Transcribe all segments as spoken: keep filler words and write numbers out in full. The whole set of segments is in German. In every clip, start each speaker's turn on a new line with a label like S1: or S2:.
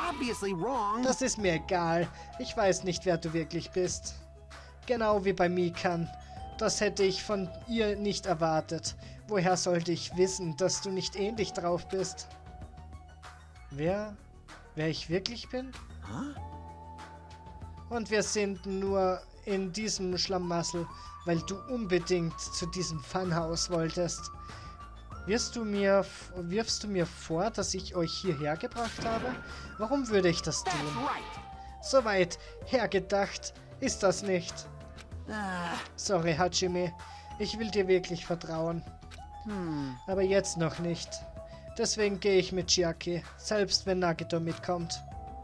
S1: obviously wrong.
S2: Das ist mir egal. Ich weiß nicht, wer du wirklich bist. Genau wie bei Mikan. Das hätte ich von ihr nicht erwartet. Woher sollte ich wissen, dass du nicht ähnlich drauf bist? Wer? Wer ich wirklich bin?
S1: Huh?
S2: Und wir sind nur in diesem Schlamassel, weil du unbedingt zu diesem Funhaus wolltest. Wirst du mir, wirfst du mir vor, dass ich euch hierher gebracht habe? Warum würde ich das tun? So weit hergedacht ist das nicht. Sorry, Hajime. Ich will dir wirklich vertrauen.
S1: Hm.
S2: Aber jetzt noch nicht. Deswegen gehe ich mit Chiaki, selbst wenn Nagito mitkommt.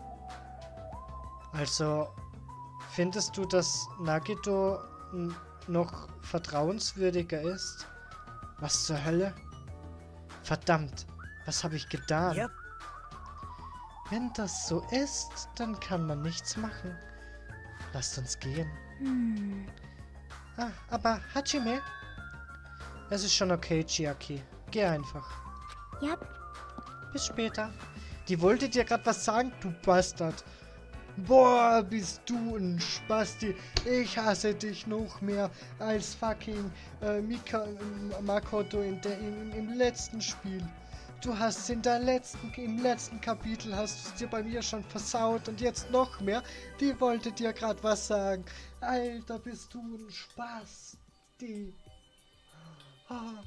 S2: Also, findest du, dass Nagito noch vertrauenswürdiger ist? Was zur Hölle? Verdammt, was habe ich getan?
S1: Yep.
S2: Wenn das so ist, dann kann man nichts machen. Lasst uns gehen.
S3: Hm.
S2: Ah, aber Hajime? Es ist schon okay, Chiaki. Geh einfach.
S3: Ja.
S2: Bis später. Die wollte dir gerade was sagen, du Bastard. Boah, bist du ein Spasti. Ich hasse dich noch mehr als fucking äh, Mika, äh, Makoto in der, in, im letzten Spiel. Du hast in der letzten, im letzten Kapitel hast du es dir bei mir schon versaut und jetzt noch mehr. Die wollte dir gerade was sagen. Alter, bist du ein Spasti. Ah.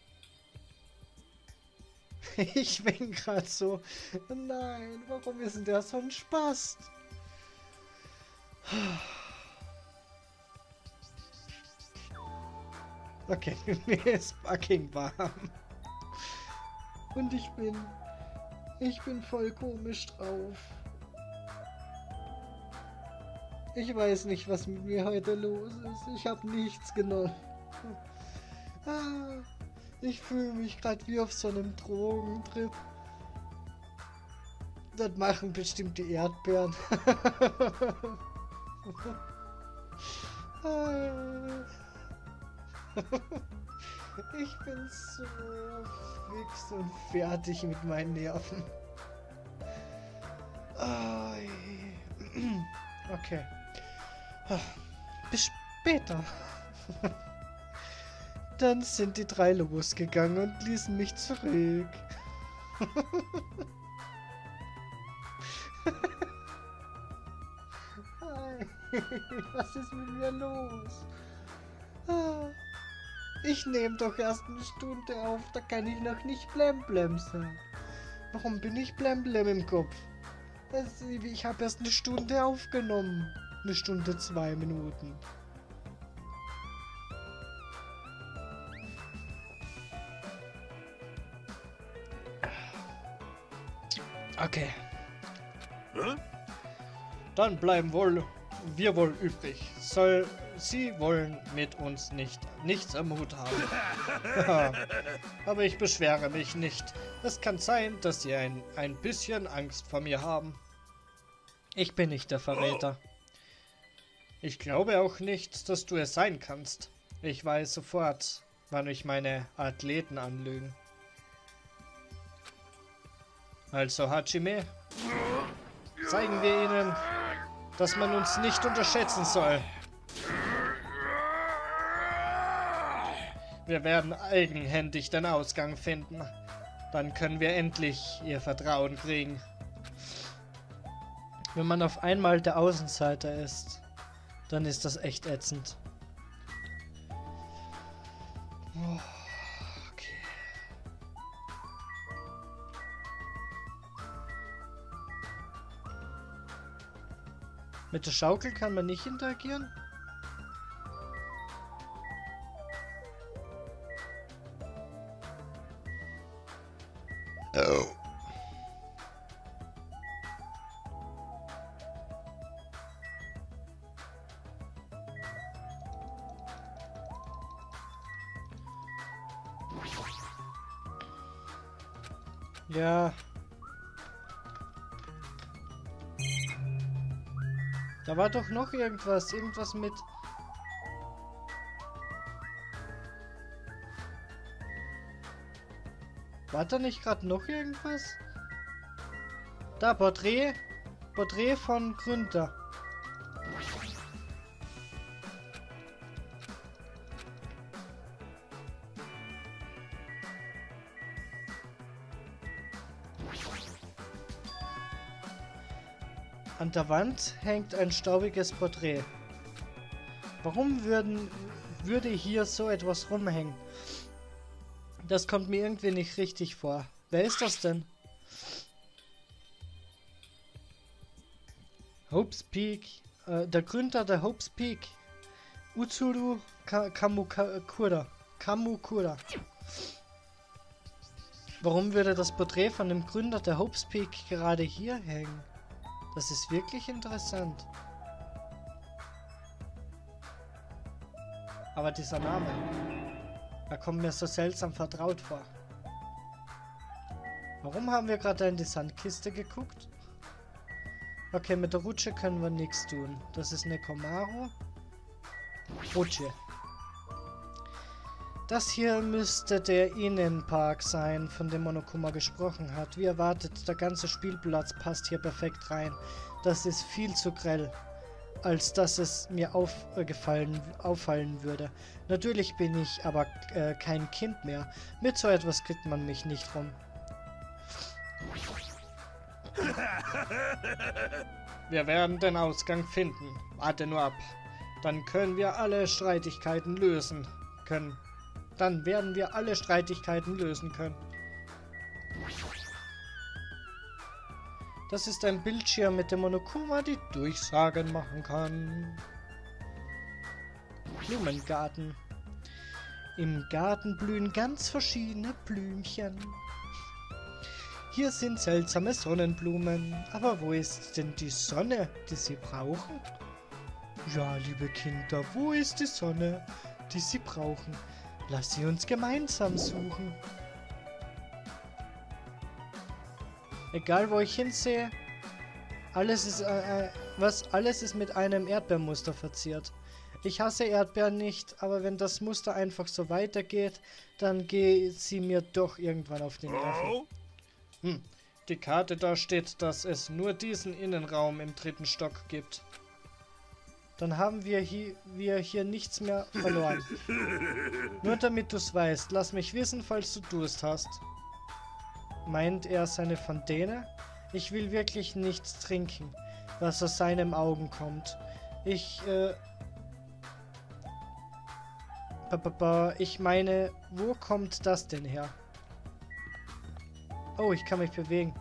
S2: Ich bin gerade so. Nein, warum ist denn der so ein Spast? Okay, mir ist fucking warm. Und ich bin... Ich bin voll komisch drauf. Ich weiß nicht, was mit mir heute los ist. Ich habe nichts genommen. Ah, ich fühle mich gerade wie auf so einem Drogentrip. Das machen bestimmt die Erdbeeren. Ich bin so fix und fertig mit meinen Nerven. Okay. Bis später. Dann sind die drei losgegangen und ließen mich zurück. Was ist mit mir los? Ich nehme doch erst eine Stunde auf, da kann ich noch nicht Blemblem sein. Warum bin ich Blemblem im Kopf? Das, ich habe erst eine Stunde aufgenommen. Eine Stunde, zwei Minuten. Okay.
S1: Huh?
S2: Dann bleiben wohl wir wohl übrig. Soll sie wollen mit uns nicht nichts am Hut haben. Aber ich beschwere mich nicht. Es kann sein, dass sie ein, ein bisschen Angst vor mir haben. Ich bin nicht der Verräter. Ich glaube auch nicht, dass du es sein kannst. Ich weiß sofort, wann mich meine Athleten anlügen. Also Hajime, zeigen wir ihnen, dass man uns nicht unterschätzen soll. Wir werden eigenhändig den Ausgang finden. Dann können wir endlich ihr Vertrauen kriegen. Wenn man auf einmal der Außenseiter ist, dann ist das echt ätzend. Oh, okay. Mit der Schaukel kann man nicht interagieren? Oh. Ja. Da war doch noch irgendwas. Irgendwas mit... War da nicht gerade noch irgendwas? Da, Porträt. Porträt von Gründer. An der Wand hängt ein staubiges Porträt. Warum würden, würde hier so etwas rumhängen? Das kommt mir irgendwie nicht richtig vor. Wer ist das denn? Hope's Peak. Äh, der Gründer der Hope's Peak. Utsuru Ka Kamukura. Kamukura. Warum würde das Porträt von dem Gründer der Hope's Peak gerade hier hängen? Das ist wirklich interessant. Aber dieser Name, er kommt mir so seltsam vertraut vor. Warum haben wir gerade in die Sandkiste geguckt? Okay, mit der Rutsche können wir nichts tun. Das ist Nekomaru. Rutsche. Das hier müsste der Innenpark sein, von dem Monokuma gesprochen hat. Wie erwartet, der ganze Spielplatz passt hier perfekt rein. Das ist viel zu grell, als dass es mir aufgefallen, auffallen würde. Natürlich bin ich aber äh, kein Kind mehr. Mit so etwas kriegt man mich nicht rum. Wir werden den Ausgang finden. Warte nur ab. Dann können wir alle Streitigkeiten lösen können. Dann werden wir alle Streitigkeiten lösen können. Das ist ein Bildschirm, mit dem Monokuma die Durchsagen machen kann. Blumengarten. Im Garten blühen ganz verschiedene Blümchen. Hier sind seltsame Sonnenblumen. Aber wo ist denn die Sonne, die sie brauchen? Ja, liebe Kinder, wo ist die Sonne, die sie brauchen? Lass sie uns gemeinsam suchen. Egal wo ich hinsehe, alles ist, äh, was, alles ist mit einem Erdbeermuster verziert. Ich hasse Erdbeeren nicht, aber wenn das Muster einfach so weitergeht, dann geht sie mir doch irgendwann auf die Nerven. Hm, die Karte da steht, dass es nur diesen Innenraum im dritten Stock gibt. Dann haben wir hier, wir hier nichts mehr verloren. Nur damit du es weißt, lass mich wissen, falls du Durst hast. Meint er seine Fontäne? Ich will wirklich nichts trinken, was aus seinen Augen kommt. Ich, äh... Ich meine, wo kommt das denn her? Oh, ich kann mich bewegen.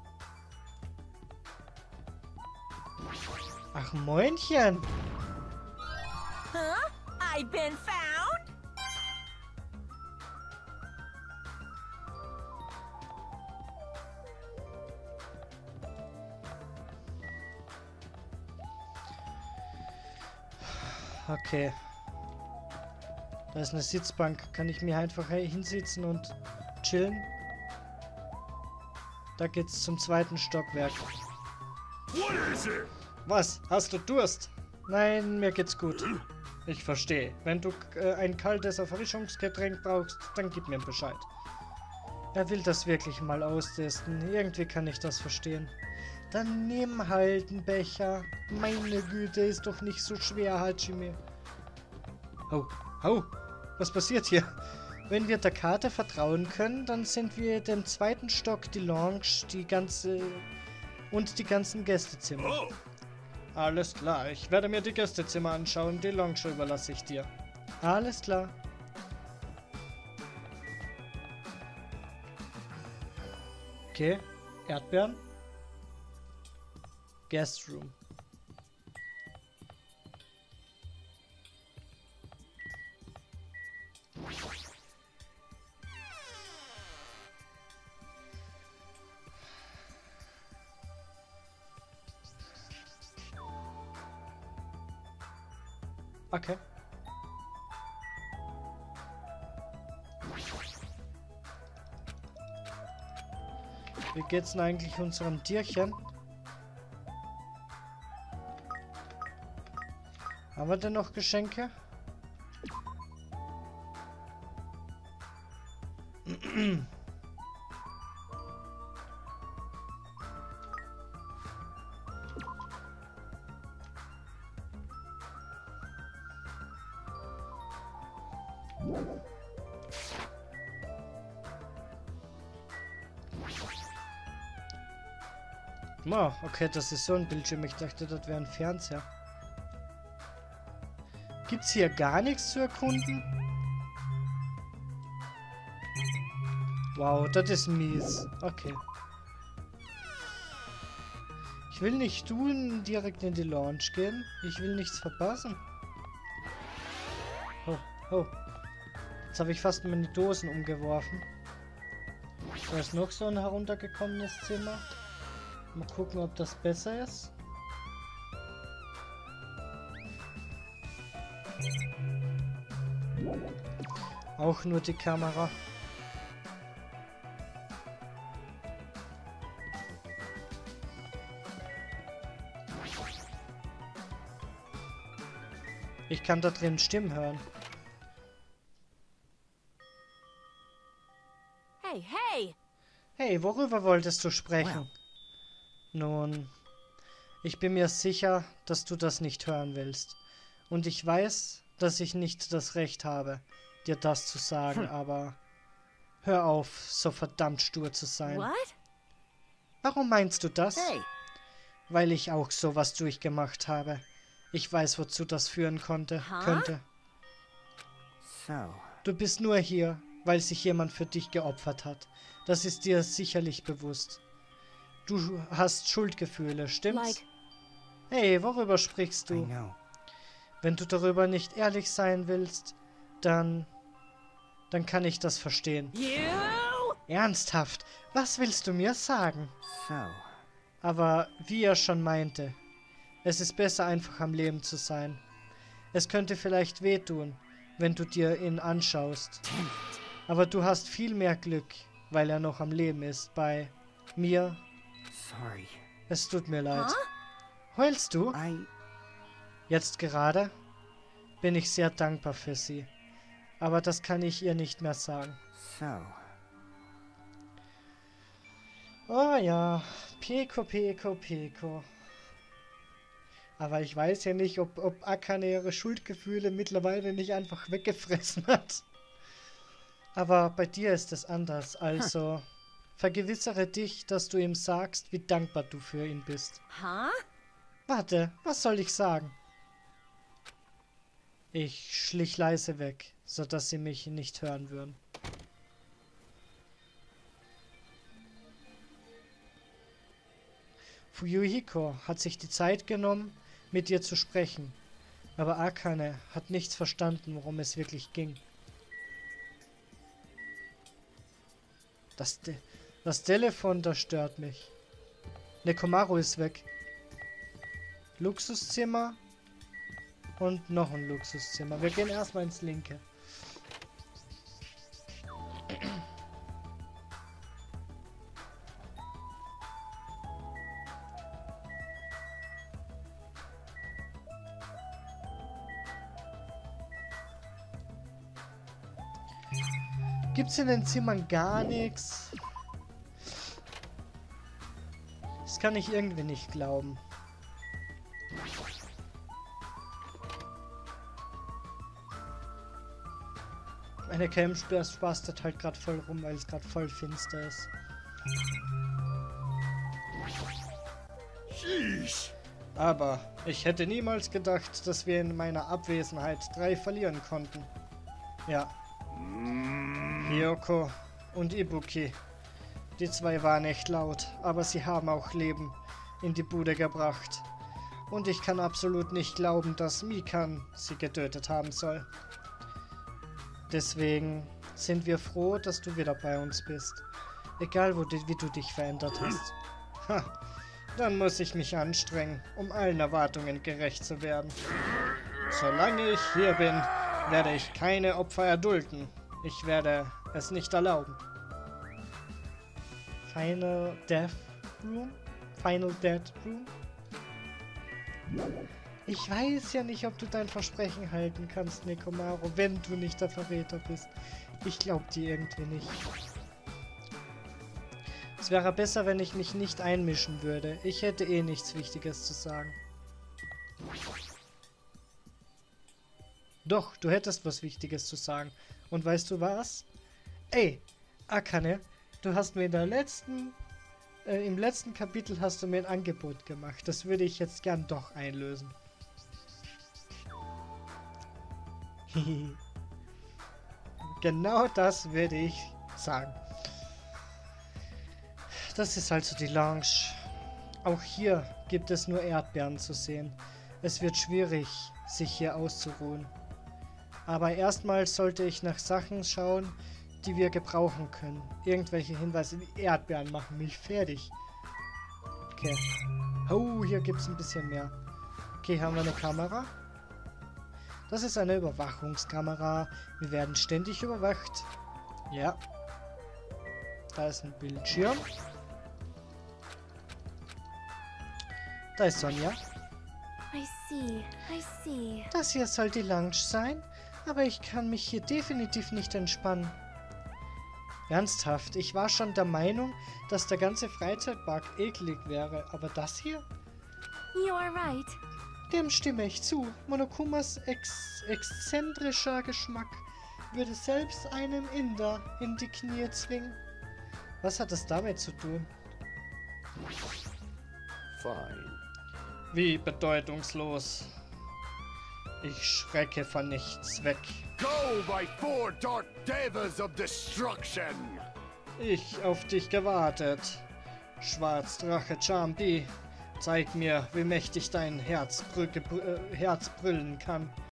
S2: Ach, Moinchen!
S3: Huh? I've been found?
S2: Okay. Da ist eine Sitzbank. Kann ich mir einfach hinsitzen und chillen? Da geht's zum zweiten Stockwerk. Was? Hast du Durst? Nein, mir geht's gut. Ich verstehe. Wenn du äh, ein kaltes Erfrischungsgetränk brauchst, dann gib mir Bescheid. Er will das wirklich mal austesten. Irgendwie kann ich das verstehen. Dann nimm halt einen Becher. Meine Güte, ist doch nicht so schwer, Hajime. Oh, oh, was passiert hier? Wenn wir der Karte vertrauen können, dann sind wir dem zweiten Stock, die Lounge, die ganze und die ganzen Gästezimmer.
S1: Oh.
S2: Alles klar, ich werde mir die Gästezimmer anschauen, die Lounge überlasse ich dir. Alles klar. Okay, Erdbeeren. Guest Room. Okay. Wie geht's denn eigentlich unserem Tierchen? Haben wir denn noch Geschenke? Oh, okay, das ist so ein Bildschirm. Ich dachte, das wäre ein Fernseher. Gibt's hier gar nichts zu erkunden? Wow, das ist mies. Okay. Ich will nicht tun, direkt in die Launch gehen. Ich will nichts verpassen. Oh, oh. Jetzt habe ich fast meine Dosen umgeworfen. Da ist noch so ein heruntergekommenes Zimmer. Mal gucken, ob das besser ist. Auch nur die Kamera. Ich kann da drin Stimmen hören.
S3: Hey, hey!
S2: Hey, worüber wolltest du sprechen?
S1: Well.
S2: Nun, ich bin mir sicher, dass du das nicht hören willst. Und ich weiß, dass ich nicht das Recht habe, dir das zu sagen,
S1: Hm.
S2: aber hör auf, so verdammt stur zu sein.
S3: What?
S2: Warum meinst du das?
S1: Hey,
S2: Weil ich auch sowas durchgemacht habe. Ich weiß, wozu das führen konnte,
S3: Huh?
S2: könnte.
S1: so,
S2: Du bist nur hier, weil sich jemand für dich geopfert hat. Das ist dir sicherlich bewusst. Du hast Schuldgefühle, stimmt's?
S3: Like,
S2: Hey, worüber sprichst
S1: I
S2: du?
S1: know.
S2: Wenn du darüber nicht ehrlich sein willst, dann... dann kann ich das verstehen.
S3: you?
S2: Ernsthaft, was willst du mir sagen?
S1: So,
S2: Aber wie er schon meinte, es ist besser einfach am Leben zu sein. Es könnte vielleicht wehtun, wenn du dir ihn anschaust. Aber du hast viel mehr Glück, weil er noch am Leben ist. Bei mir,
S1: sorry.
S2: es tut mir leid.
S3: Huh?
S2: Heulst du?
S1: I,
S2: Jetzt gerade? Bin ich sehr dankbar für sie. Aber das kann ich ihr nicht mehr sagen.
S1: so,
S2: Oh ja, Peko, Peko, Peko. Aber ich weiß ja nicht, ob, ob Akane ihre Schuldgefühle mittlerweile nicht einfach weggefressen hat. Aber bei dir ist es anders, also vergewissere dich, dass du ihm sagst, wie dankbar du für ihn bist.
S3: Huh?
S2: Warte, was soll ich sagen? Ich schlich leise weg, sodass sie mich nicht hören würden. Fuyuhiko hat sich die Zeit genommen, mit dir zu sprechen, aber Akane hat nichts verstanden, worum es wirklich ging. Das, Te das Telefon, das stört mich. Nekomaru ist weg. Luxuszimmer und noch ein Luxuszimmer. Wir gehen erstmal ins linke. Gibt's in den Zimmern gar nichts? Das kann ich irgendwie nicht glauben. Meine Cam spastet halt gerade voll rum, weil es gerade voll finster ist.
S1: sheesh.
S2: Aber ich hätte niemals gedacht, dass wir in meiner Abwesenheit drei verlieren konnten. Ja. Hiyoko und Ibuki. Die zwei waren echt laut, aber sie haben auch Leben in die Bude gebracht. Und ich kann absolut nicht glauben, dass Mikan sie getötet haben soll. Deswegen sind wir froh, dass du wieder bei uns bist. Egal, wo du, wie du dich verändert hast. Ha, dann muss ich mich anstrengen, um allen Erwartungen gerecht zu werden. Solange ich hier bin, werde ich keine Opfer erdulden. Ich werde es nicht erlauben. Final Death Room? Final Death Room? Ich weiß ja nicht, ob du dein Versprechen halten kannst, Nekomaru, wenn du nicht der Verräter bist. Ich glaube dir irgendwie nicht. Es wäre besser, wenn ich mich nicht einmischen würde. Ich hätte eh nichts Wichtiges zu sagen. Doch, du hättest was Wichtiges zu sagen. Und weißt du was? Ey, Akane, du hast mir in der letzten, äh, im letzten Kapitel hast du mir ein Angebot gemacht. Das würde ich jetzt gern doch einlösen. Genau das würde ich sagen. Das ist also die Lounge. Auch hier gibt es nur Erdbeeren zu sehen. Es wird schwierig, sich hier auszuruhen. Aber erstmal sollte ich nach Sachen schauen, die wir gebrauchen können. Irgendwelche Hinweise. Die Erdbeeren machen mich fertig. Okay. Oh, hier gibt es ein bisschen mehr. Okay, haben wir eine Kamera. Das ist eine Überwachungskamera. Wir werden ständig überwacht. Ja. Da ist ein Bildschirm. Da ist Sonja.
S3: I see, I see.
S2: Das hier soll die Lounge sein, aber ich kann mich hier definitiv nicht entspannen. Ernsthaft, ich war schon der Meinung, dass der ganze Freizeitpark eklig wäre, aber das hier?
S3: You are right.
S2: Dem stimme ich zu. Monokumas ex exzentrischer Geschmack würde selbst einem Inder in die Knie zwingen. Was hat das damit zu tun?
S4: Fine.
S2: Wie bedeutungslos. Ich schrecke von nichts weg.
S4: Go by four dark devas of destruction!
S2: Ich auf dich gewartet. Schwarzdrache Champi, zeig mir, wie mächtig dein Herz, brü äh, Herz brüllen kann.